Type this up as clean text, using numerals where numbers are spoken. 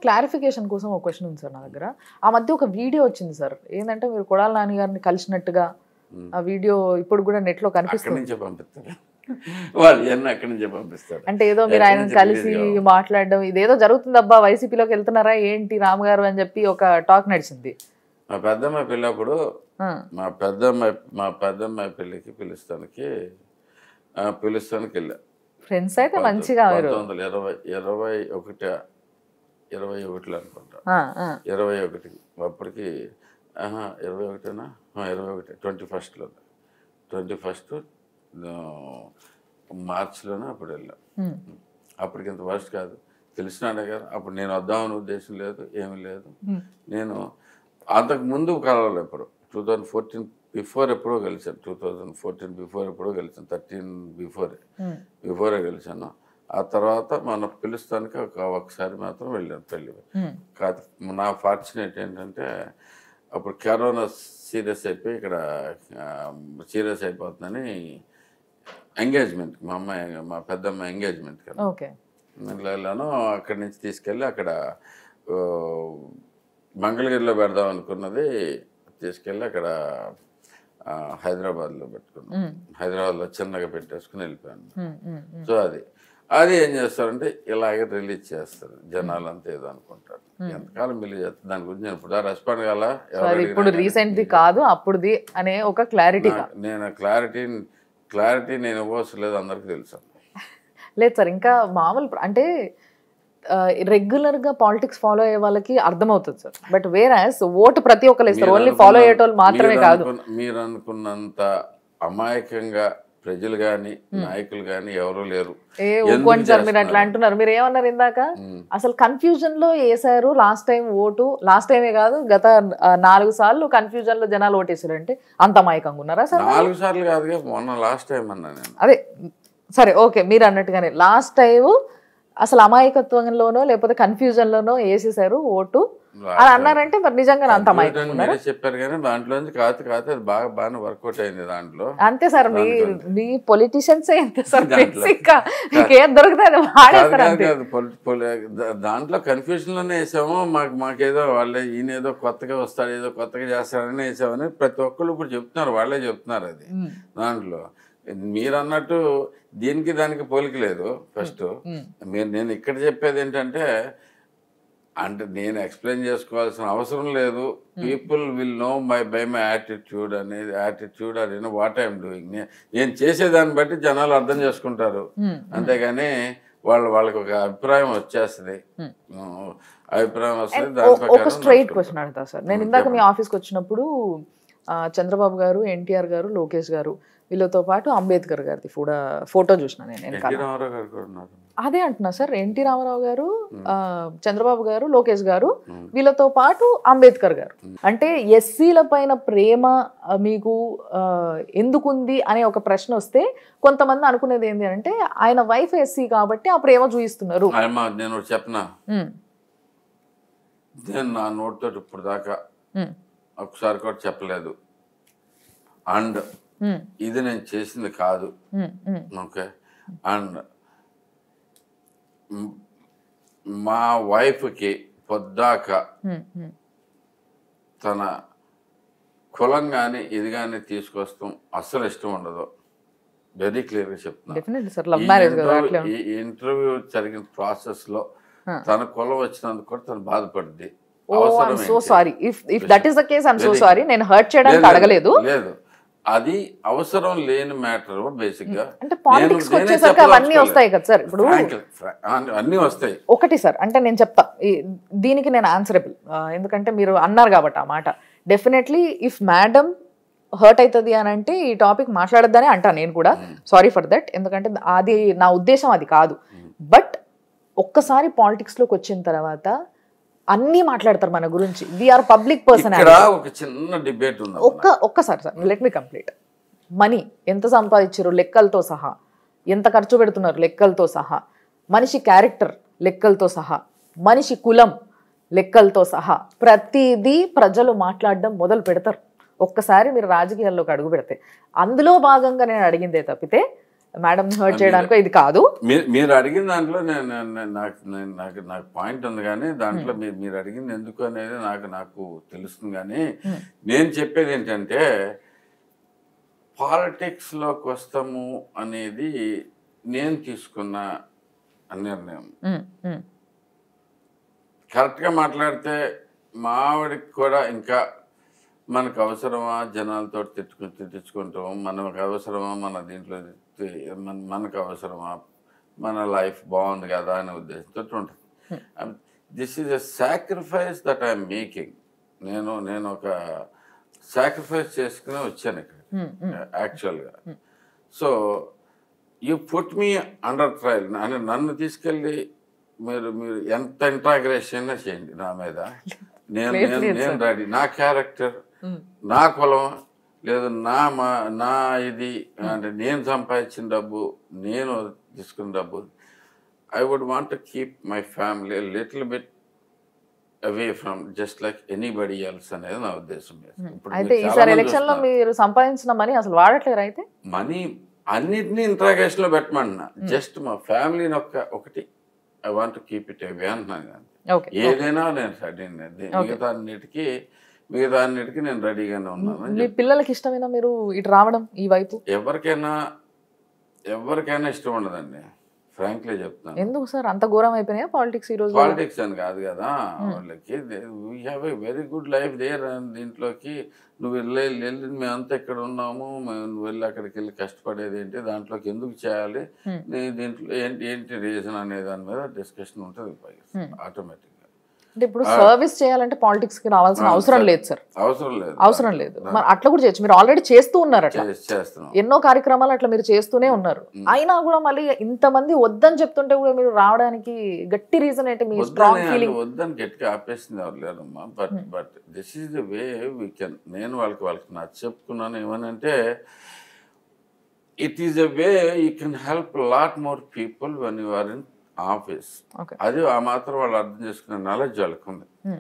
Clarification కోసం ఒక question ఉంది సార్ నా దగ్గర. ఆ మధ్య ఒక వీడియో వచ్చింది సార్, ఏంటంటే మీరు కొడాల నాని గారిని కలిసినట్టుగా ఆ వీడియో ఇప్పుడు కూడా నెట్ లో కనిపిస్తుంది. అంటే ఏదో మీరు ఆయన కలిసి మాట్లాడడం ఇదేదో జరుగుతుంది అబ్బా వైసీపీలోకి వెళ్తున్నారా ఏంటి రామ్ గారు అని చెప్పి ఒక టాక్ నడిచింది. మా పెద్దమ్మాయి పెళ్ళప్పుడు మా పెద్దమ్మాయి పెళ్ళికి పిలుస్తానికి వెళ్ళా. ఫ్రెండ్స్ అయితే మంచిగా 1921 అనుకుంటా, 21 అప్పటికి 21 21 మార్చిలోనే అప్పుడు వెళ్ళాం. అప్పటికి ఇంత వర్స్ట్ కాదు, తెలిసినాడే కదా. అప్పుడు నేను వద్దామని ఉద్దేశం లేదు, ఏమీ లేదు. నేను అంతకు ముందు కలవలేదు ఎప్పుడు. 2014 బిఫోర్ ఎప్పుడో కలిసాను, 2014 బిఫోర్ ఎప్పుడో కలిసాను, 13 బిఫోరే కలిసాను. ఆ తర్వాత మన పిలుస్తానికి ఒకసారి మాత్రం వెళ్ళాను పెళ్ళి. కాదు, నా ఫార్చునేట్ ఏంటంటే అప్పుడు కరోనా సీరియస్ అయిపోయి ఇక్కడ సీరియస్ అయిపోతుందని ఎంగేజ్మెంట్, మా పెద్దమ్మ ఎంగేజ్మెంట్ కదా వెళ్ళాను. అక్కడి నుంచి తీసుకెళ్ళి అక్కడ మంగళగిరిలో పెడదాం అనుకున్నది తీసుకెళ్ళి అక్కడ హైదరాబాద్లో పెట్టుకున్నాను. హైదరాబాద్లో చిన్నగా పెట్టేసుకుని వెళ్ళిపోయాను. సో అది ఏం చేస్తారంటే ఇలాగే రిలీజ్ చేస్తారు, జనాలు అంతా ఏదో అనుకుంటారు. ఎంతకాలం రిలీజ్ చేస్తారు దాని గురించి నేను ఇప్పుడు రెస్పాండ్ కాలా. ఇప్పుడు రీసెంట్ది కాదు అప్పుడుది అనే ఒక క్లారిటీ. నేను క్లారిటీ నేను ఇవ్వవలసిన లేదు, అందరికీ తెలుసు. లేదు సార్, ఇంకా మామూలు అంటే రెగ్యులర్ గా పాలిటిక్స్ ఫాలో అయ్యే వాళ్ళకి అర్థమవుతుంది సార్. బట్ వేరాస్ ఓటు ప్రతి ఒక్కరు ఇస్తారు, ఓన్లీ ఫాలో అయ్యేటోళ్ళు మాత్రమే కాదు. మీరు అనుకున్నంత అమాయకంగా ప్రజలు కానీ నాయకులు కానీ ఎవరూ లేరు. సార్ మీరు అట్లా అంటున్నారు. మీరు ఏమన్నారు ఇందాక, అసలు కన్ఫ్యూజన్ లో వేసారు లాస్ట్ టైం ఓటు. లాస్ట్ టైమే కాదు, గత 4 సార్లు కన్ఫ్యూజన్ లో జనాలు ఓటేసారు. అంటే అంత అమాయకంగా ఉన్నారా సార్? 4 సార్లు కాదు, మొన్న లాస్ట్ టైం అన్నా నేను. అదే సరే ఓకే, మీరు అన్నట్టుగానే లాస్ట్ టైం అసలు అమాయకత్వంలోనో లేకపోతే కన్ఫ్యూజన్ లోనో వేసేసారు ఓటు అని అన్నారంటే మరి నిజంగా అంత అమాయకంగా చెప్పారు. కానీ దాంట్లో కాదు అది బాగానే వర్కౌట్ అయింది దాంట్లో. అంతే సార్, మీ పొలిటీషియన్స్ అంతే సార్, ఏం దొరుకుతుంది దాంట్లో కన్ఫ్యూజన్ లోనే వేసాము. మాకేదో వాళ్ళే ఈయనేదో కొత్తగా వస్తాడు, ఏదో కొత్తగా చేస్తాడని వేసామని ప్రతి ఒక్కళ్ళు ఇప్పుడు చెప్తున్నారు, వాళ్ళే చెప్తున్నారు. అది దాంట్లో మీరు అన్నట్టు దీనికి దానికి పోలిక లేదు. ఫస్ట్ నేను ఇక్కడ చెప్పేది ఏంటంటే, అంటే నేను ఎక్స్ప్లెయిన్ చేసుకోవాల్సిన అవసరం లేదు. People will know by my attitude అనేది, యాటిట్యూడ్ అది వాట్ ఐఎమ్ డూయింగ్. నేను చేసేదాన్ని బట్టి జనాలు అర్థం చేసుకుంటారు. అంతేగాని వాళ్ళకి ఒక అభిప్రాయం వచ్చేస్తుంది. అభిప్రాయం వస్తుంది. ఒక స్ట్రైట్ క్వశ్చన్ అడుగుతా సార్. నేను ఇందాక మీ ఆఫీస్కి వచ్చినప్పుడు చంద్రబాబు గారు, ఎన్టీఆర్ గారు, లోకేష్ గారు వీళ్ళతో పాటు అంబేద్కర్ గారిది ఫోటో చూసిన నేను. అదే అంటున్నా సార్, ఎన్టీ రామారావు గారు, చంద్రబాబు గారు, లోకేష్ గారు వీళ్ళతో పాటు అంబేద్కర్ గారు. అంటే ఎస్సీల పైన ప్రేమ మీకు ఎందుకుంది అనే ఒక ప్రశ్న వస్తే కొంతమంది అనుకునేది ఏంటి అంటే, ఆయన వైఫ్ ఎస్సీ కాబట్టి ఆ ప్రేమ చూపిస్తున్నారు. నేను చెప్పనా, నేను నా నోటితో ఇప్పుడు దాకా ఒకసారి కూడా చెప్పలేదు. అండ్ ఇది నేను చేసింది కాదు. ఓకే, అండ్ మా వైఫ్కి పొద్దాక తన కులం కానీ ఇది కానీ తీసుకొస్తాం అస్సలు ఇష్టం ఉండదు. వెరీ క్లియర్గా చెప్తున్నా. ఈ ఇంటర్వ్యూ జరిగిన ప్రాసెస్ లో తన కులం వచ్చినందుకు కూడా తను బాధపడింది. లేదు, అది అవసరం లేని మ్యాటర్. బేసిక్ గా అంటే పాలిటిక్స్ వచ్చేసరికి అవన్నీ వస్తాయి కదా సార్. ఇప్పుడు అన్ని వస్తాయి. ఒకటి సార్, అంటే నేను చెప్తా, దీనికి నేను ఆన్సరబుల్, ఎందుకంటే మీరు అన్నారు కాబట్టి ఆ మాట. డెఫినెట్లీ ఇఫ్ మేడం హర్ట్ అవుతుంది అని అంటే ఈ టాపిక్ మాట్లాడొద్దని అంటా నేను కూడా. సారీ ఫర్ దట్, ఎందుకంటే అది నా ఉద్దేశం అది కాదు. బట్ ఒక్కసారి పాలిటిక్స్ లోకి వచ్చిన తర్వాత అన్నీ మాట్లాడతారు మన గురించి. We're public person. ఒక చిన్న డిబేట్ ఉంది. ఒక్కసారి sir let me complete. Money ఎంత సంపాదించారు లెక్కలతో సహా, ఎంత ఖర్చు పెడుతున్నారు లెక్కలతో సహా, మనిషి క్యారెక్టర్ లెక్కలతో సహా, మనిషి కులం లెక్కలతో సహా ప్రతిదీ ప్రజలు మాట్లాడడం మొదలు పెడతారు ఒక్కసారి మీరు రాజకీయాల్లోకి అడుగు పెడితే. అందులో భాగంగా నేను అడిగిందే తప్పితే మేడం హర్ట్ చేయడానికో ఇది కాదు. మీరు అడిగిన దాంట్లో నాకు పాయింట్ ఉంది, కానీ దాంట్లో మీరు అడిగింది ఎందుకు అనేది నాకు తెలుస్తుంది. కానీ నేను చెప్పేది ఏంటంటే పాలిటిక్స్లోకి వస్తాము అనేది నేను తీసుకున్న నిర్ణయం. కరెక్ట్గా మాట్లాడితే మా ఆవిడకి కూడా ఇంకా మనకు అవసరమా జనాలతో తిట్టించుకుంటాం, మనకు అవసరమా మన దీంట్లో మనకు అవసరమా, మన లైఫ్ బాగుంది కదా అనే ఉద్దేశంతో ఉంటుంది. This is a sacrifice that I'm making. నేను ఒక సాక్రిఫైస్ చేసుకుని వచ్చాను ఇక్కడ యాక్చువల్గా. So you put me under trial. నన్ను తీసుకెళ్ళి మీరు ఎంత ఇంట్రాగ్రేషన్ చేయండి నా మీద, నేను రెడీ. నా క్యారెక్టర్, నా కులం లేదు, నా ఇది అంటే నేను సంపాదించిన డబ్బు, నేను తీసుకున్న డబ్బు, I would want to keep my family little bit away from just like anybody else అనేది నా ఉద్దేశం. అయితే ఈసారి ఎలక్షన్ లో మీరు సంపాదించిన మనీ అసలు వాడట్లేరు? అయితే మనీ అన్నిటినీ ఇంట్రాగేషన్ లో పెట్టమంటున్నా. జస్ట్ మా ఫ్యామిలీని ఒకటి I want to keep it away అంటున్నాను. ఏదైనా నేను మిగతా అన్నిటికీ నేను రెడీగానే ఉన్నాను. మీ పిల్లలకి ఇష్టమైనా మీరు ఇటు రావడం ఈ వైపు? ఎవరికైనా ఇష్టం ఉండదండి, ఫ్రాంక్లీ చెప్తాను. ఎందుకు సార్ అంత ఘోరం అయిపోయినాయా పాలిటిక్స్ ఈ రోజు? పాలిటిక్స్ అని కాదు కదా, వాళ్ళకి we have a very good life there. దీంట్లోకి నువ్వు వెళ్ళి మేమంతా ఇక్కడ ఉన్నాము, నువ్వు వెళ్ళి అక్కడికి వెళ్ళి కష్టపడేది ఏంటి, దాంట్లోకి ఎందుకు చేయాలి, దీంట్లో ఏంటి రీజన్ అనే దాని మీద డిస్కషన్ ఉంటుంది ఆటోమేటిక్గా. అంటే ఇప్పుడు సర్వీస్ చేయాలంటే పాలిటిక్స్ కి రావాల్సిన అవసరం లేదు సార్. అవసరం లేదు. మరి అట్లా కూడా చేయొచ్చు. మీరు ఆల్రెడీ చేస్తూ ఉన్నారు, ఎన్నో కార్యక్రమాలు అట్లా మీరు చేస్తూనే ఉన్నారు. అయినా కూడా మళ్ళీ ఇంతమంది వద్దని చెప్తుంటే కూడా మీరు రావడానికి గట్టి రీజన్ ఏంటి? మీ స్ట్రాంగ్ ఫీలింగ్? వద్దని గట్టిగా ఆపేసింది ఎవరు లేదమ్మా. But this is the way we can. నేను వాళ్ళకి నచ్చ చెప్పుకున్నాను ఏమనంటే, it is a way you can help lot more people when you are in office. అది ఆ మాత్రం వాళ్ళు అర్థం చేసుకునే నాలెడ్జ్ వాళ్ళకు ఉంది.